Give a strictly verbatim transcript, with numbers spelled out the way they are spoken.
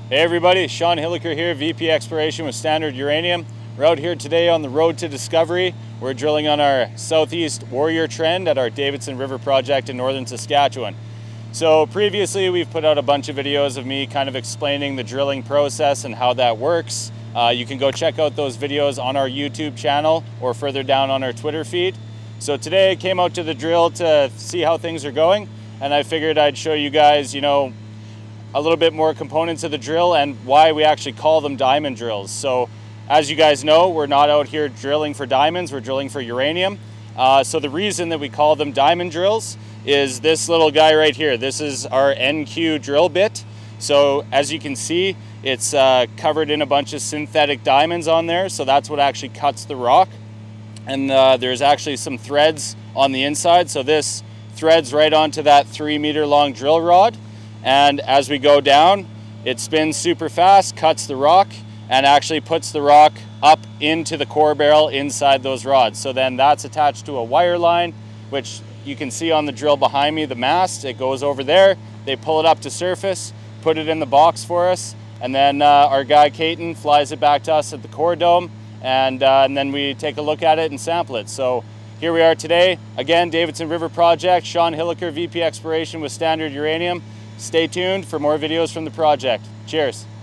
Hey everybody, Sean Hilliker here, V P Exploration with Standard Uranium. We're out here today on the road to discovery. We're drilling on our southeast Warrior Trend at our Davidson River Project in northern Saskatchewan. So previously we've put out a bunch of videos of me kind of explaining the drilling process and how that works. Uh, you can go check out those videos on our YouTube channel or further down on our Twitter feed. So today I came out to the drill to see how things are going, and I figured I'd show you guys, you know, a little bit more components of the drill and why we actually call them diamond drills. So as you guys know, we're not out here drilling for diamonds, we're drilling for uranium. Uh, so the reason that we call them diamond drills is this little guy right here. This is our N Q drill bit. So as you can see, it's uh, covered in a bunch of synthetic diamonds on there. So that's what actually cuts the rock. And uh, there's actually some threads on the inside. So this threads right onto that three meter long drill rod. And as we go down, it spins super fast, cuts the rock, and actually puts the rock up into the core barrel inside those rods. So then that's attached to a wire line, which you can see on the drill behind me, the mast. It goes over there, they pull it up to surface, put it in the box for us, and then uh, our guy Caton flies it back to us at the core dome, and, uh, and then we take a look at it and sample it. So here we are today. Again, Davidson River Project, Sean Hilliker, V P Exploration with Standard Uranium. Stay tuned for more videos from the project. Cheers.